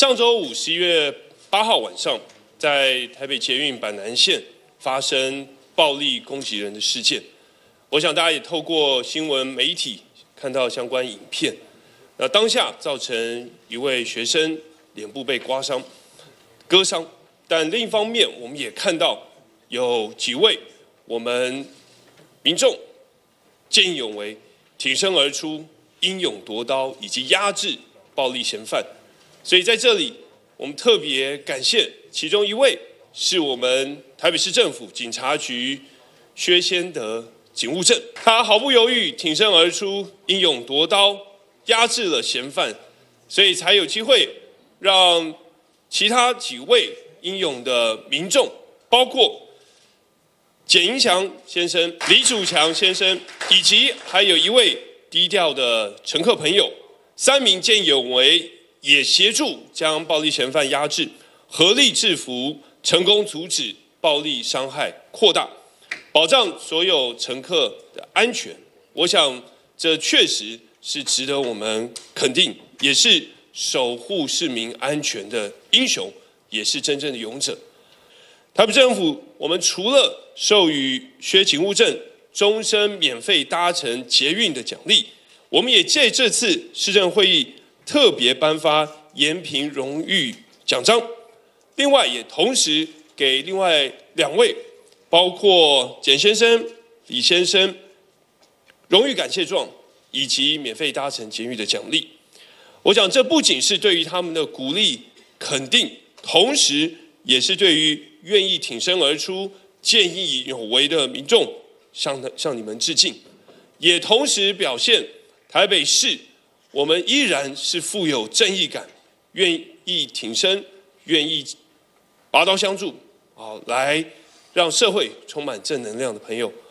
上周五11月8号晚上，在台北捷运板南线发生暴力攻击人的事件。我想大家也透过新闻媒体看到相关影片。当下造成一位学生脸部被割伤，但另一方面，我们也看到有几位我们民众见义勇为、挺身而出、英勇夺刀，以及压制暴力嫌犯。所以在这里，我们特别感谢其中一位是我们台北市政府警察局薛先德警务正，他毫不犹豫挺身而出，英勇夺刀，压制了嫌犯，所以才有机会让其他几位英勇的民众，包括简英祥先生、李祖强先生，以及还有一位低调的乘客朋友，3名见义勇为也协助将暴力嫌犯压制，合力制服，成功阻止暴力伤害扩大，保障所有乘客的安全。我想这确实是值得我们肯定，也是守护市民安全的英雄，也是真正的勇者。台北政府，我们除了授予薛警务正终身免费搭乘捷运的奖励，我们也借这次市政会议特别颁发延平荣誉奖章，另外也同时给另外2位，包括简先生、李先生荣誉感谢状，以及免费搭乘捷运的奖励。我想这不仅是对于他们的鼓励肯定，同时也是对于愿意挺身而出、见义勇为的民众向你们致敬，也同时表现台北市我们依然是富有正义感、愿意挺身、愿意拔刀相助，来让社会充满正能量的朋友。